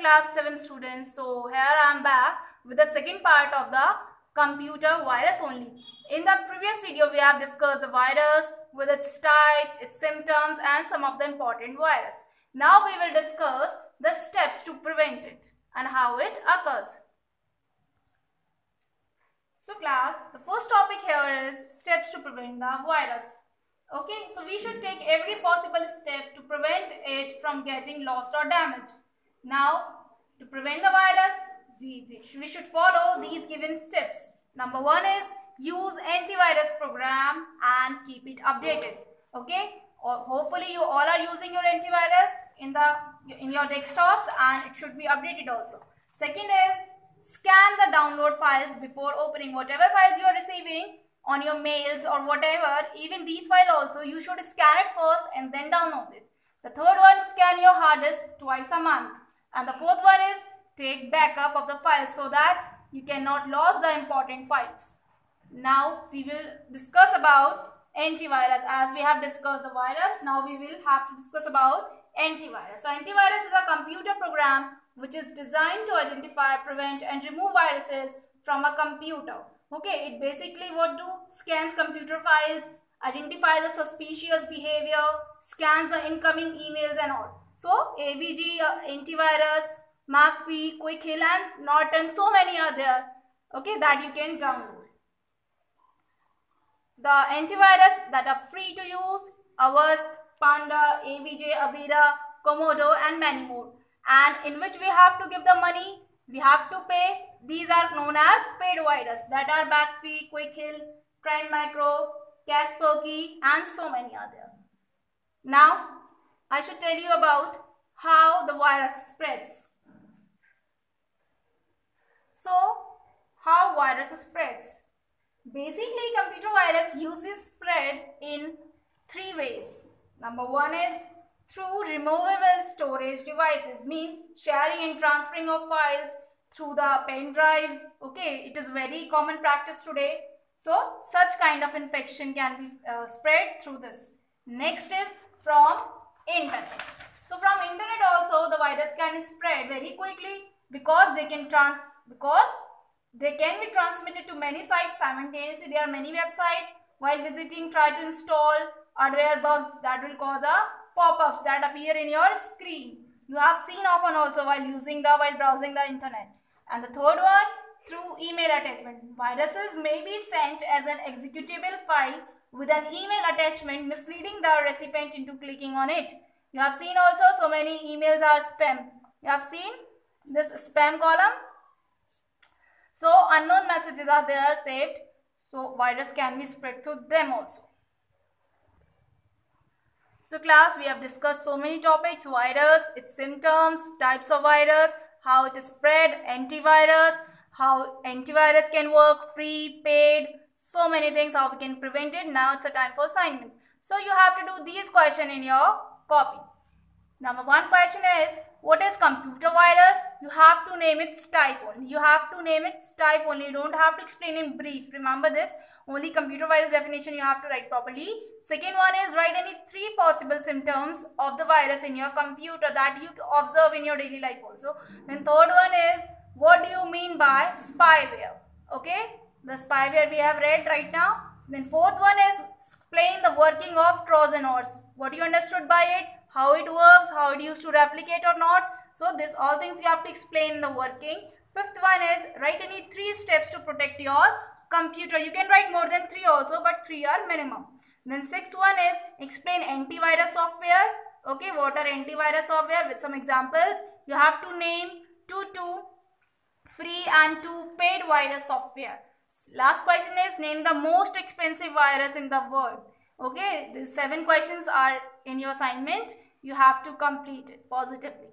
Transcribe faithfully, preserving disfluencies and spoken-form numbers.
class seven students. So here I am back with the second part of the computer virus only. In the previous video we have discussed the virus with its type, its symptoms and some of the important virus. Now we will discuss the steps to prevent it and how it occurs. So class, the first topic here is steps to prevent the virus. Okay, so we should take every possible step to prevent it from getting lost or damaged. Now, to prevent the virus, we, we should follow these given steps. Number one is use antivirus program and keep it updated. Okay, or hopefully you all are using your antivirus in the in your desktops and it should be updated also. Second is scan the download files before opening. Whatever files you are receiving on your mails or whatever, even these files also, you should scan it first and then download it. The third one, scan your hard disk twice a month. And the fourth one is take backup of the files so that you cannot lose the important files. Now we will discuss about antivirus. As we have discussed the virus, now we will have to discuss about antivirus. So antivirus is a computer program which is designed to identify, prevent and remove viruses from a computer. Okay, it basically what do? Scans computer files, identify the suspicious behavior, scans the incoming emails and all. So, A B G, uh, antivirus, McAfee, Quick Hill and Norton, so many are there, okay, that you can download. The antivirus that are free to use, Avast, Panda, A B J, Avira, Komodo and many more. And in which we have to give the money, we have to pay. These are known as paid virus, that are McAfee, Quick Hill, Trend Micro, Kaspersky and so many other. Now, I should tell you about how the virus spreads. So, how virus spreads? Basically, computer virus uses spread in three ways. Number one is through removable storage devices, means sharing and transferring of files through the pen drives. Okay, it is very common practice today. So, such kind of infection can be uh, spread through this. Next is from internet. So, from internet also the virus can spread very quickly because they can trans because they can be transmitted to many sites simultaneously. There are many websites. While visiting, try to install hardware bugs that will cause a pop-ups that appear in your screen. You have seen often also while using the while browsing the internet. And the third one, through email attachment. Viruses may be sent as an executable file with an email attachment, misleading the recipient into clicking on it. You have seen also so many emails are spam. You have seen this spam column. So unknown messages are there saved. So virus can be spread through them also. So class, we have discussed so many topics: virus, its symptoms, types of virus, how it is spread, antivirus, how antivirus can work, free, paid, so many things, how we can prevent it. Now it's a time for assignment. So you have to do these questions in your copy. Number one question is, what is computer virus? You have to name its type only. You have to name its type only. You don't have to explain in brief. Remember this. Only computer virus definition you have to write properly. Second one is write any three possible symptoms of the virus in your computer that you observe in your daily life also. Then third one is, what do you mean by spyware? Okay, the spyware we have read right now. Then fourth one is explain the working of Trojan horse. What you understood by it, how it works, how it used to replicate or not. So this all things you have to explain in the working. Fifth one is write any three steps to protect your computer. You can write more than three also, but three are minimum. Then sixth one is explain antivirus software. Okay, what are antivirus software with some examples. You have to name two two free and two paid virus software. Last question is name the most expensive virus in the world. Okay, these seven questions are in your assignment. You have to complete it positively.